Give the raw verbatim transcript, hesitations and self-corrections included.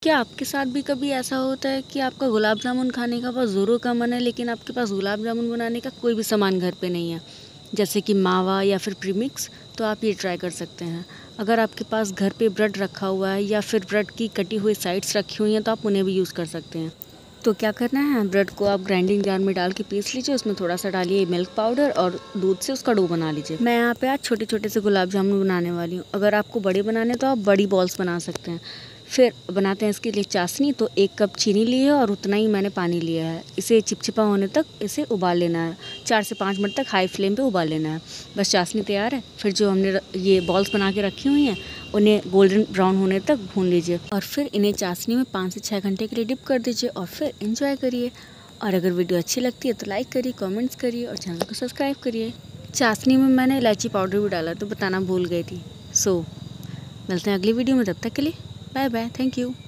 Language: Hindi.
क्या आपके साथ भी कभी ऐसा होता है कि आपका गुलाब जामुन खाने का बहुत ज़ोरों का मन है, लेकिन आपके पास गुलाब जामुन बनाने का कोई भी सामान घर पे नहीं है, जैसे कि मावा या फिर प्रीमिक्स? तो आप ये ट्राई कर सकते हैं। अगर आपके पास घर पे ब्रेड रखा हुआ है या फिर ब्रेड की कटी हुई साइड्स रखी हुई हैं, तो आप उन्हें भी यूज़ कर सकते हैं। तो क्या करना है, ब्रेड को आप ग्राइंडिंग जार में डाल के पीस लीजिए, उसमें थोड़ा सा डालिए मिल्क पाउडर और दूध से उसका डो बना लीजिए। मैं यहाँ पे आज छोटे छोटे से गुलाब जामुन बनाने वाली हूँ। अगर आपको बड़े बनाने हैं तो आप बड़ी बॉल्स बना सकते हैं। फिर बनाते हैं इसके लिए चाशनी। तो एक कप चीनी ली है और उतना ही मैंने पानी लिया है। इसे चिपचिपा होने तक इसे उबाल लेना है। चार से पाँच मिनट तक हाई फ्लेम पे उबाल लेना है। बस चाशनी तैयार है। फिर जो हमने ये बॉल्स बना के रखी हुई हैं उन्हें गोल्डन ब्राउन होने तक भून लीजिए और फिर इन्हें चाशनी में पाँच से छः घंटे के लिए डिप कर दीजिए और फिर एंजॉय करिए। और अगर वीडियो अच्छी लगती है तो लाइक करिए, कमेंट्स करिए और चैनल को सब्सक्राइब करिए। चाशनी में मैंने इलायची पाउडर भी डाला तो बताना भूल गई थी। सो मिलते हैं अगली वीडियो में, तब तक के लिए बाय बाय, थैंक यू।